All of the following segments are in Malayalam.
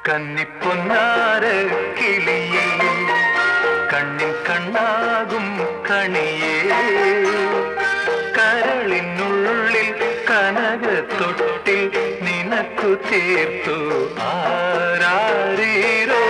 കന്നിപ്പൊന്നാര കിളിയേ കണ്ണിൻ കണ്ണാകും കണിയേ കരളിനുള്ളിൽ കനകത്തൊട്ടിൽ നിനക്കു ചേർത്തു ആരാരീരോ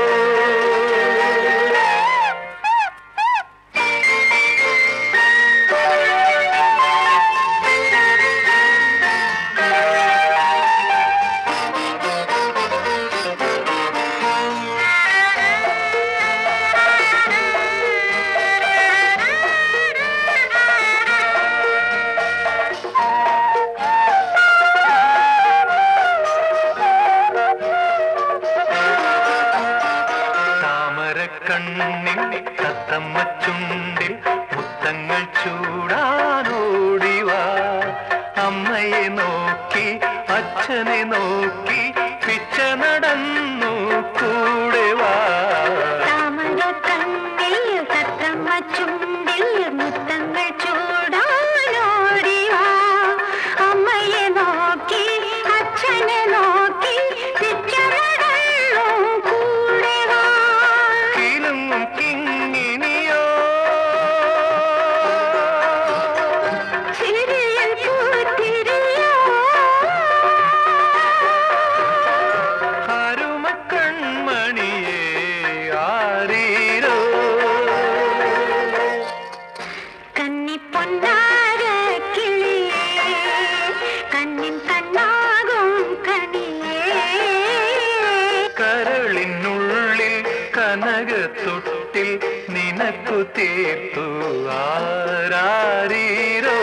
കണ്ണിൽ തത്തമ്മ ചുണ്ടിൽ മുത്തങ്ങൾ ചൂടാനോടിവാ അമ്മയെ നോക്കി അച്ഛനെ നോക്കി പിച്ച നടന്നു കൂടെ വാ താമര കണ്ണിൽ തത്തമ്മ ചുണ്ടിൽ മുത്തങ്ങൾ ചൂടാനോടിവാ അമ്മയെ നോക്കി അച്ഛനെ നോക്കി പിച്ച നടന്നു കൂടെ വാ കിങ്ങിനിയോ ചിരിയിൽ പൂത്തിരിയോ അരുമക്കൺമണിയേ ആരീരോ കന്നിപ്പൊന്നാര കിളിയേ കണ്ണിൻ കണ്ണാകും കണിയേ കരളിനുള്ളിൽ കനകത്തൊട്ടിൽ നിനക്കു തീർത്തു ആരാരീരോ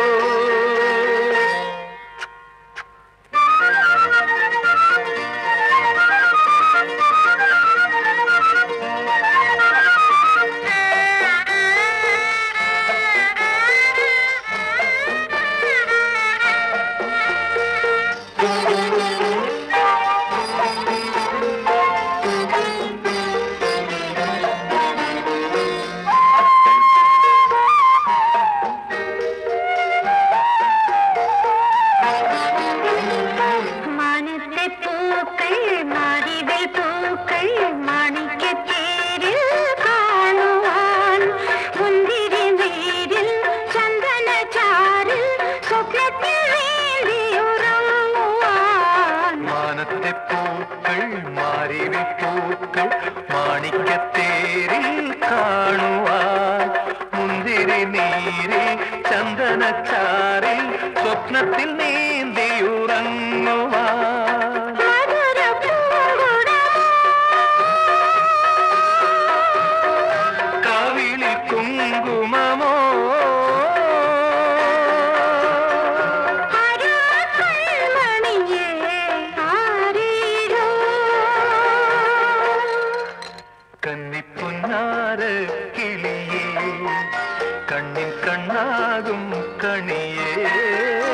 മാനത്തെ പൂക്കൾ മാറിവിൽ പൂക്കൾ മാണിക്യത്തേരിൽ കാണുവാൻ മുന്തിരി നീരിൽ ചന്ദനചാരിൽ സ്വപ്നത്തിൽ വേണ്ടിയുറങ്ങുവാൻ മാനത്തെ പൂക്കൾ മാറിവിൽ പൂക്കൾ മാണിക്യത്തേരിൽ കാണുവാൻ മുന്തിരി നീരിൽ ചന്ദനച്ചാറിൽ സ്വപ്നത്തിൽ നീന്തിയുറങ്ങുവാൻ മധുര പൂങ്കുടം കാവിലിൽ കുങ്കുമമോ അരുമക്കൺമണിയേ ആരീരോ കന്നിപ്പൊന്നാര കിളിയേ കണ്ണിൻ കണ്ണാകും കണിയേ